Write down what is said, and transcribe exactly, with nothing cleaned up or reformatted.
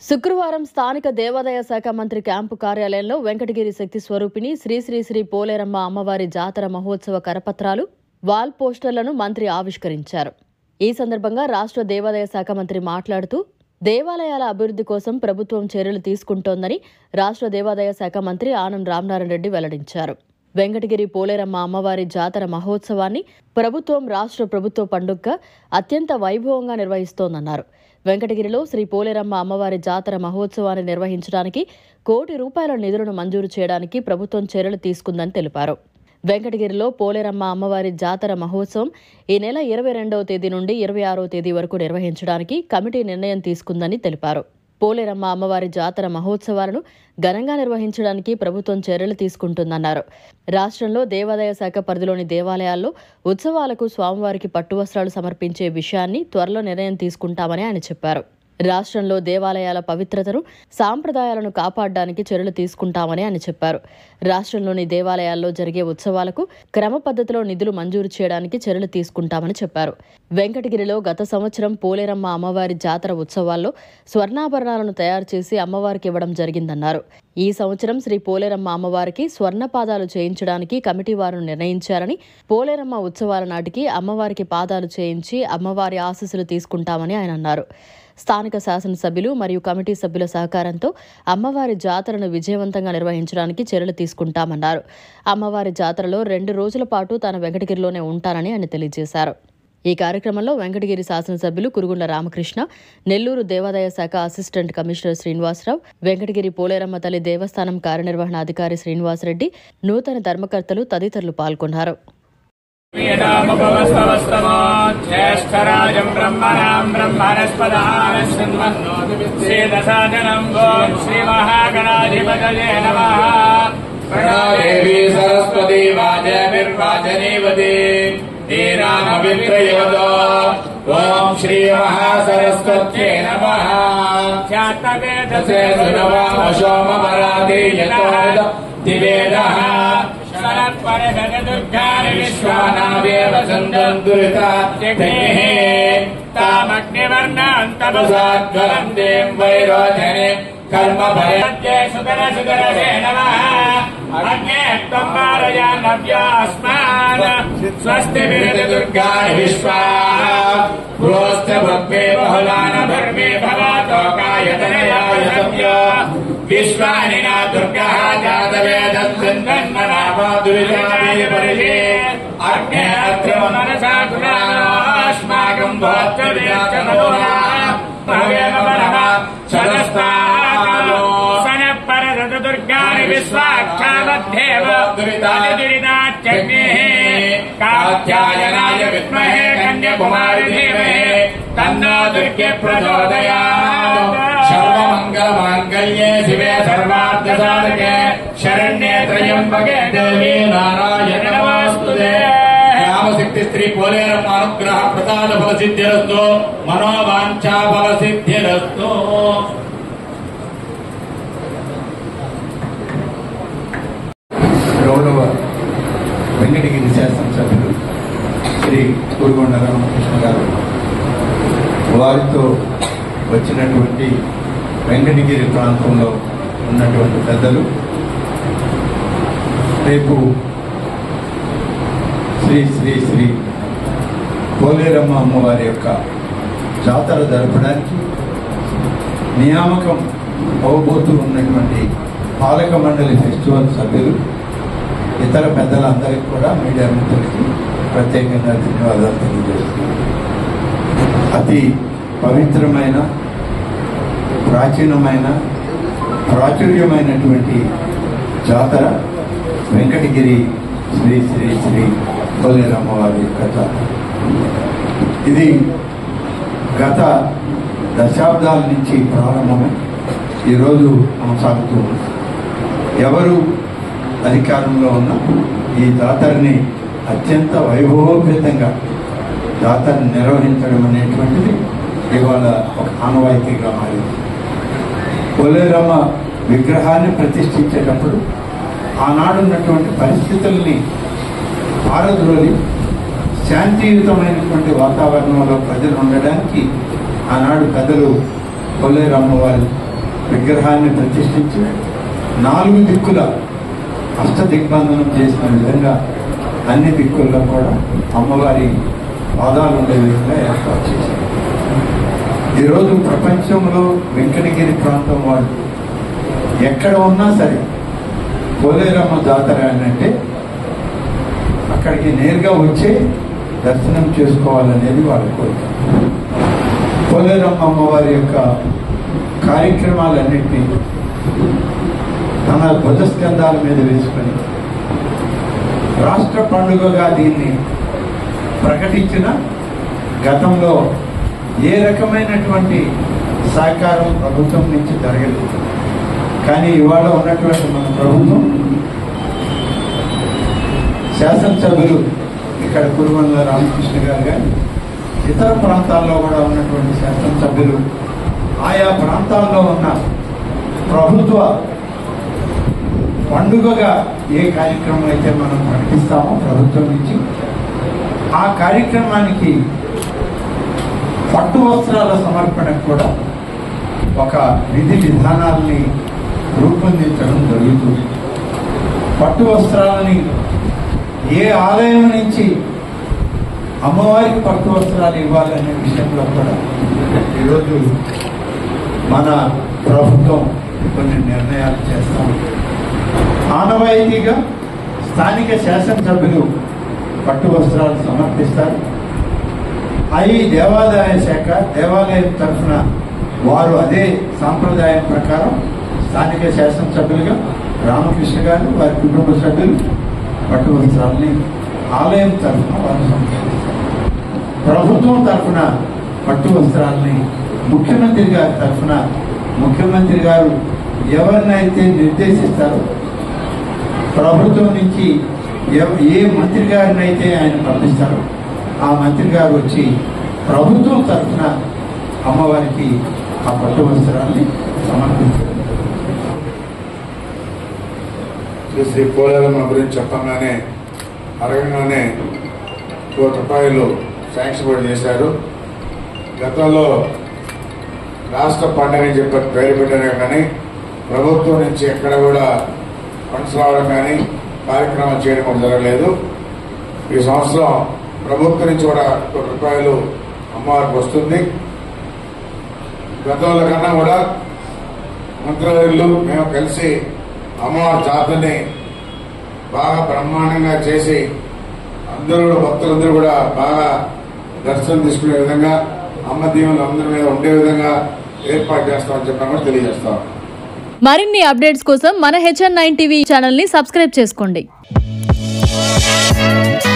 శుక్రవారం స్థానిక దేవాదాయ శాఖ మంత్రి క్యాంపు కార్యాలయంలో వెంకటగిరి శక్తి స్వరూపిణి శ్రీ శ్రీ శ్రీ పోలేరమ్మ అమ్మవారి జాతర మహోత్సవ కరపత్రాలు, వాల్ పోస్టర్లను మంత్రి ఆవిష్కరించారు. ఈ సందర్భంగా రాష్ట్ర దేవాదాయ శాఖ మంత్రి మాట్లాడుతూ దేవాలయాల అభివృద్ధి కోసం ప్రభుత్వం చర్యలు తీసుకుంటోందని రాష్ట్ర దేవాదాయ శాఖ మంత్రి ఆనం రామనారాయణ రెడ్డి వెల్లడించారు. వెంకటగిరి పోలేరమ్మ అమ్మవారి జాతర మహోత్సవాన్ని ప్రభుత్వం రాష్ట్ర ప్రభుత్వ పండుగగా అత్యంత వైభవంగా నిర్వహిస్తోందన్నారు. వెంకటగిరిలో శ్రీ పోలేరమ్మ అమ్మవారి జాతర మహోత్సవాన్ని నిర్వహించడానికి కోటి రూపాయల నిధులను మంజూరు చేయడానికి ప్రభుత్వం చర్యలు తీసుకుందని తెలిపారు. వెంకటగిరిలో పోలేరమ్మ అమ్మవారి జాతర మహోత్సవం ఈ నెల ఇరవై రెండవ తేదీ నుండి ఇరవై ఆరవ తేదీ వరకు నిర్వహించడానికి కమిటీ నిర్ణయం తీసుకుందని తెలిపారు. పోలేరమ్మ అమ్మవారి జాతర మహోత్సవాలను ఘనంగా నిర్వహించడానికి ప్రభుత్వం చర్యలు తీసుకుంటుందన్నారు. రాష్ట్రంలో దేవాదాయ శాఖ పరిధిలోని దేవాలయాల్లో ఉత్సవాలకు స్వామివారికి పట్టు వస్త్రాలు సమర్పించే విషయాన్ని త్వరలో నిర్ణయం తీసుకుంటామని ఆయన చెప్పారు. రాష్ట్రంలో దేవాలయాల పవిత్రతను, సాంప్రదాయాలను కాపాడడానికి చర్యలు తీసుకుంటామని ఆయన చెప్పారు. రాష్ట్రంలోని దేవాలయాల్లో జరిగే ఉత్సవాలకు క్రమ పద్ధతిలో నిధులు మంజూరు చేయడానికి చర్యలు తీసుకుంటామని చెప్పారు. వెంకటగిరిలో గత సంవత్సరం పోలేరమ్మ అమ్మవారి జాతర ఉత్సవాల్లో స్వర్ణాభరణాలను తయారు చేసి అమ్మవారికి ఇవ్వడం జరిగిందన్నారు. ఈ సంవత్సరం శ్రీ పోలేరమ్మ అమ్మవారికి స్వర్ణపాదాలు చేయించడానికి కమిటీ వారు నిర్ణయించారని, పోలేరమ్మ ఉత్సవాల నాటికి అమ్మవారికి పాదాలు చేయించి అమ్మవారి ఆశీస్సులు తీసుకుంటామని ఆయన అన్నారు. స్థానిక శాసనసభ్యులు మరియు కమిటీ సభ్యుల సహకారంతో అమ్మవారి జాతరను విజయవంతంగా నిర్వహించడానికి చర్యలు తీసుకుంటామన్నారు. అమ్మవారి జాతరలో రెండు రోజుల పాటు తాను వెంకటగిరిలోనే ఉంటానని ఆయన తెలియజేశారు. ఈ కార్యక్రమంలో వెంకటగిరి శాసనసభ్యులు కురుగుండ్ల రామకృష్ణ, నెల్లూరు దేవాదాయ శాఖ అసిస్టెంట్ కమిషనర్ శ్రీనివాసరావు, వెంకటగిరి పోలేరమ్మ తల్లి దేవస్థానం కార్యనిర్వహణాధికారి శ్రీనివాసరెడ్డి, నూతన ధర్మకర్తలు తదితరులు పాల్గొన్నారు. జ్యేష్ఠరాజం బ్రహ్మణాం బ్రహ్మణస్పదానం శ్రీ మహాగణాధిపతయే నమః. ప్రణాదేవి సరస్వతి వాజనిర్వాజనీవతి ధీరామవిత్రయోదో ఓం శ్రీ మహాసరస్వత్యై నమః. ఖ్యాతవేదసే సునవామశోమమరాధీయతో దివేదః దుర్గాని విశ్వానాదేవ సందురితాత్యగ్నేః తామగ్నివర్ణాంతమసాద్వరం దేం వైరోధనే కర్మ భయత్యే సుదర సుదరసే నమః. అగ్నే త్వం మారయాన్నవ్యాస్మాన్ స్వస్తి విరతి దుర్గాని విశ్వా గృహస్థ భక్తే బహుళాన ధర్మే భవాతోకాయతనయాయ సత్యో విశ్వాని నా దుర్గా జాతవేదన్మనామాదురిజాదే పరిషే అగ్నే అత్రమ మనసా గుణాస్మాకం భోత్తవ్యాచమోరా భవేమ పరమ సదస్తాలో సనపరద దుర్గాని విశ్వాక్షామధ్యేవ దురితాత్యగ్నేః కాత్యాయనాయ విద్మహే కన్యాకుమారి ధీమహి తన్నో దుర్గే ప్రచోదయాత్. సర్వమంగళమాంగళ్యే శివే సర్వార్థసాధకే శరణ్యే త్రయంబకే దేవీ నారాయణ నమోస్తుతే. రామశక్తి శ్రీ పోలేరమ్మ అనుగ్రహ ప్రసాద ఫల సిద్ధిరస్తు, మనోవాంఛా ఫల సిద్ధిరస్తు. గౌరవ వెంకటగిరి శాసనసభ్యులు శ్రీ కురుగుండ్ల రామకృష్ణ గారు, వారితో వచ్చినటువంటి వెంకటగిరి ప్రాంతంలో ఉన్నటువంటి పెద్దలు, రేపు శ్రీ శ్రీ శ్రీ పోలేరమ్మ అమ్మవారి యొక్క జాతర జరపడానికి నియామకం అవబోతూ ఉన్నటువంటి పాలక మండలి ఫెస్టివల్ సభ్యులు, ఇతర పెద్దలందరికీ కూడా మీడియా మిత్రులకి ప్రత్యేకంగా ధన్యవాదాలు తెలియజేస్తున్నాను. అతి పవిత్రమైన, ప్రాచీనమైన, ప్రాచుర్యమైనటువంటి జాతర వెంకటగిరి శ్రీ శ్రీ శ్రీ పోలేరమ్మ వారి యొక్క జాతర. ఇది గత దశాబ్దాల నుంచి ప్రారంభమై ఈరోజు కొనసాగుతూ ఉంది. ఎవరు అధికారంలో ఉన్న ఈ జాతరని అత్యంత వైభవోపేతంగా జాతరని నిర్వహించడం అనేటువంటిది ఇవాళ ఒక ఆనవాయితీగా మారింది. పోలేరమ్మ విగ్రహాన్ని ప్రతిష్ఠించేటప్పుడు ఆనాడున్నటువంటి పరిస్థితుల్ని పారద్రోలి శాంతియుతమైనటువంటి వాతావరణంలో ప్రజలు ఉండడానికి ఆనాడు పెద్దలు పోలేరమ్మ వారి విగ్రహాన్ని ప్రతిష్ఠించి నాలుగు దిక్కుల అష్ట దిగ్బంధనం చేసిన విధంగా అన్ని దిక్కుల్లో కూడా అమ్మవారి పాదాలు ఉండే విధంగా ఏర్పాటు చేశారు. ఈరోజు ప్రపంచంలో వెంకటగిరి ప్రాంతం వాళ్ళు ఎక్కడ ఉన్నా సరే పోలేరమ్మ జాతర అంటే అక్కడికి నేరుగా వచ్చి దర్శనం చేసుకోవాలనేది వాళ్ళ కోరిక. పోలేరమ్మ అమ్మవారి యొక్క కార్యక్రమాలన్నింటినీ తన ధ్వజస్కంధాల మీద వేసుకొని రాష్ట్ర పండుగగా దీన్ని ప్రకటించిన గతంలో ఏ రకమైనటువంటి సహకారం ప్రభుత్వం నుంచి జరగలేదు. కానీ ఇవాళ ఉన్నటువంటి మన ప్రభుత్వం శాసనసభ్యులు ఇక్కడ కురుమల రామకృష్ణ గారు కానీ ఇతర ప్రాంతాల్లో కూడా ఉన్నటువంటి శాసనసభ్యులు ఆయా ప్రాంతాల్లో ఉన్న ప్రభుత్వ పండుగగా ఏ కార్యక్రమం అయితే మనం ప్రకటిస్తామో ప్రభుత్వం నుంచి ఆ కార్యక్రమానికి పట్టు వస్త్రాల సమర్పణకు కూడా ఒక విధి విధానాల్ని రూపొందించడం జరుగుతుంది. పట్టు వస్త్రాలని ఏ ఆలయం నుంచి అమ్మవారికి పట్టు వస్త్రాలు ఇవ్వాలనే విషయంలో కూడా ఈరోజు మన ప్రభుత్వం కొన్ని నిర్ణయాలు చేస్తాం. ఆనవాయితీగా స్థానిక శాసనసభ్యులు పట్టు వస్త్రాలు సమర్పిస్తారు. అవి దేవాదాయ శాఖ దేవాలయం తరఫున వారు అదే సాంప్రదాయం ప్రకారం స్థానిక శాసనసభ్యులుగా రామకృష్ణ గారు వారి కుటుంబ సభ్యులు పట్టు వస్త్రాలని ఆలయం తరఫున వారు సమర్పిస్తారు. ప్రభుత్వం తరఫున పట్టు వస్త్రాలని ముఖ్యమంత్రి గారి తరఫున ముఖ్యమంత్రి గారు ఎవరినైతే నిర్దేశిస్తారో ప్రభుత్వం నుంచి ఏ మంత్రి గారిని అయితే ఆయన పంపిస్తారో ఆ మంత్రి గారు వచ్చి ప్రభుత్వం తరఫున అమ్మవారికి ఆ పట్టు వస్త్రాన్ని సమర్పించారు. శ్రీ పోలేరమ్మ గురించి చెప్పగానే అడగగానే కోటి రూపాయలు శాంక్షన్ కూడా చేశారు. గతంలో రాష్ట్ర పండుగ అని చెప్పి పేరు పెట్టారు కానీ ప్రభుత్వం నుంచి ఎక్కడ కూడా ఫండ్స్ రావడం కానీ కార్యక్రమం చేయడం కూడా జరగలేదు. ఈ సంవత్సరం ప్రభుత్వం నుంచి కూడా కోటి రూపాయలు అమ్మవారికి వస్తుంది. గతంలో కన్నా కూడా మంత్రులు మేము కలిసి అమ్మవారి జాతరని బాగా బ్రహ్మాండంగా చేసి అందరూ భక్తులందరూ కూడా బాగా దర్శనం తీసుకునే విధంగా అమ్మ దీవెనలు అందరి మీద ఉండే విధంగా ఏర్పాటు చేస్తామని చెప్పామని తెలియజేస్తాం. మరిన్ని అప్డేట్స్ కోసం మన హెచ్ఎన్ నైన్ టీవీ ఛానల్ ని సబ్స్క్రైబ్ చేసుకోండి.